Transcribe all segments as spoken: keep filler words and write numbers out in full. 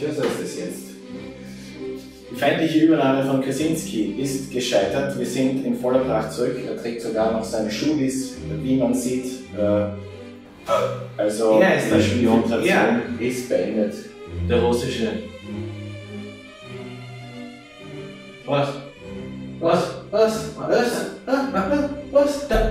so ist es jetzt. Die feindliche Übernahme von Kaczynski ist gescheitert. Wir sind in voller Pracht zurück. Er trägt sogar noch seine Schulis, wie man sieht. Äh, also er ist die Infiltration ist beendet. Der russische. Was? Was? Was? Was? Was? Was? Da.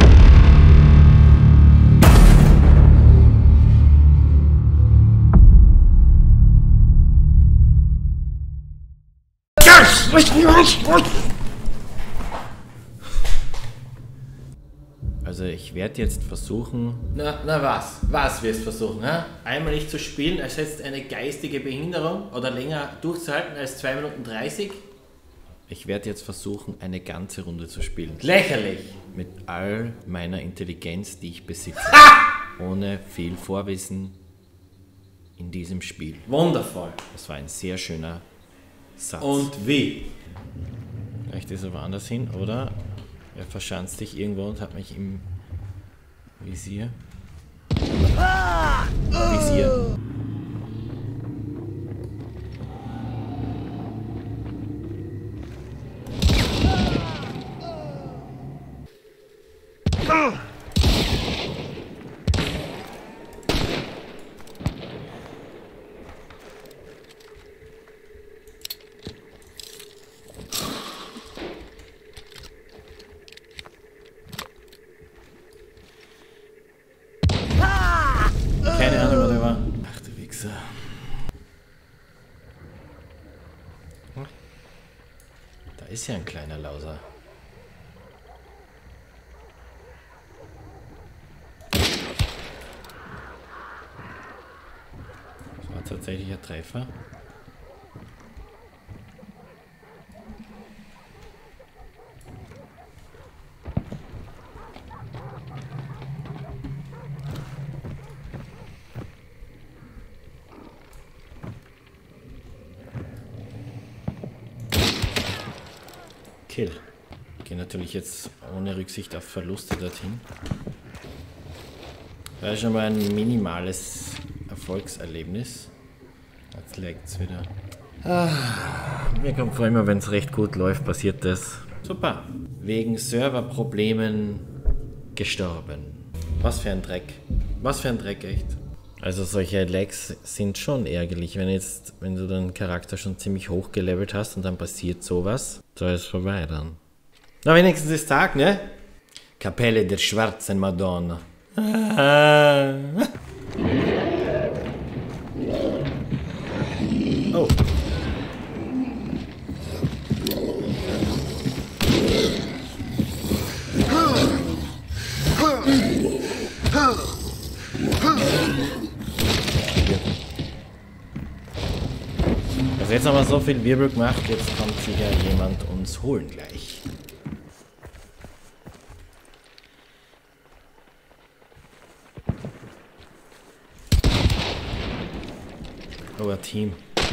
Also ich werde jetzt versuchen... Na, na was? Was wirst du versuchen? Hä? Einmal nicht zu spielen, ersetzt eine geistige Behinderung oder länger durchzuhalten als zwei Minuten dreißig? Ich werde jetzt versuchen, eine ganze Runde zu spielen. Lächerlich! Mit all meiner Intelligenz, die ich besitze. Ah! Ohne viel Vorwissen in diesem Spiel. Wundervoll. Das war ein sehr schöner Satz. Und wie? Vielleicht ist er woanders hin, oder? Er verschanzt sich irgendwo und hat mich im Visier. Visier. Keine Ahnung, wo der war. Ach du Wichser. Da ist ja ein kleiner Lauser. Das war tatsächlich ein Treffer. Kill. Ich gehe natürlich jetzt ohne Rücksicht auf Verluste dorthin. Das ist schon mal ein minimales Erfolgserlebnis. Jetzt laggt es wieder. Ah, mir kommt vor, immer wenn es recht gut läuft, passiert das. Super. Wegen Serverproblemen gestorben. Was für ein Dreck. Was für ein Dreck, echt. Also solche Lags sind schon ärgerlich, wenn jetzt, wenn du deinen Charakter schon ziemlich hoch gelevelt hast und dann passiert sowas, da ist vorbei dann. Na, wenigstens ist Tag, ne? Kapelle der schwarzen Madonna. Ah. Oh. Also jetzt haben wir so viel Wirbel gemacht, jetzt kommt sicher jemand uns holen gleich. Oh, ein Team.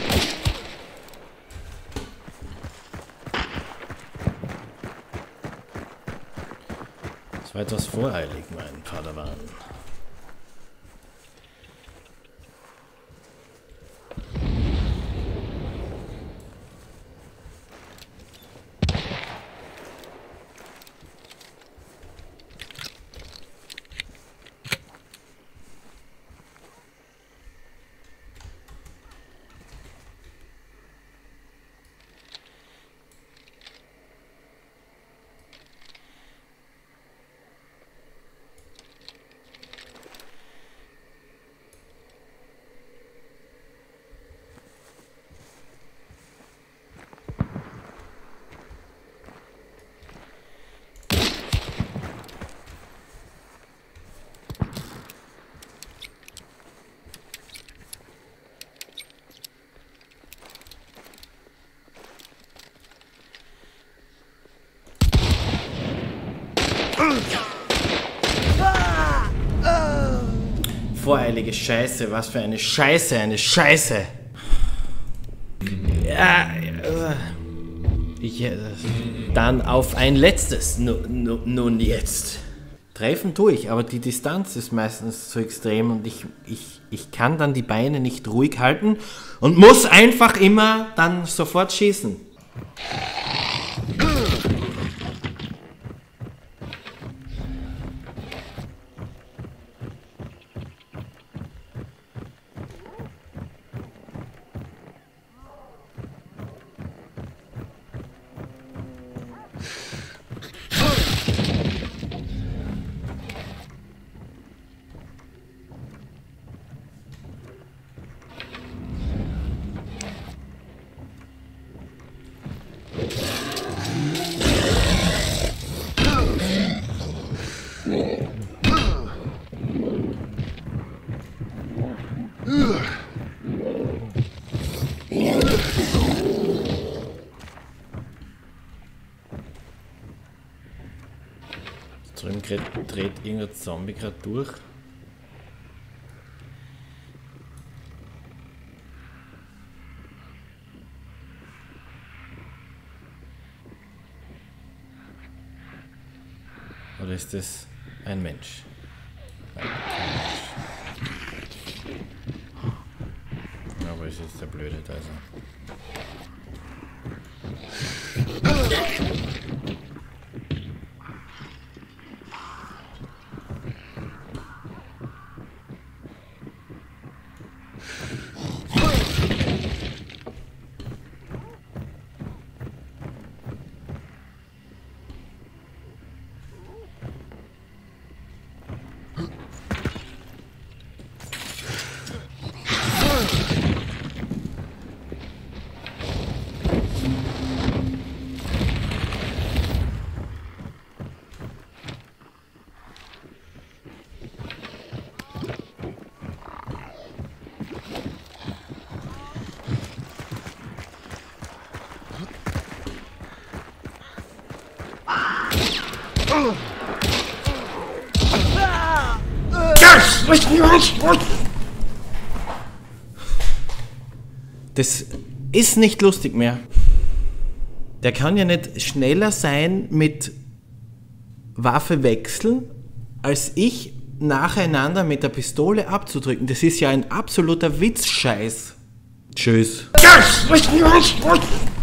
Das war etwas voreilig, mein Padawan. Voreilige Scheiße, was für eine Scheiße, eine Scheiße. Ja, ich, dann auf ein letztes, nun, nun jetzt. Treffen tue ich, aber die Distanz ist meistens so extrem und ich, ich, ich kann dann die Beine nicht ruhig halten und muss einfach immer dann sofort schießen. Drüben dreht irgendein Zombie gerade durch. Oder ist das ein Mensch? Nein, kein Mensch. Aber es ist der Blöde, da ist er. Das ist nicht lustig mehr. Der kann ja nicht schneller sein mit Waffe wechseln, als ich nacheinander mit der Pistole abzudrücken. Das ist ja ein absoluter Witzscheiß. Tschüss.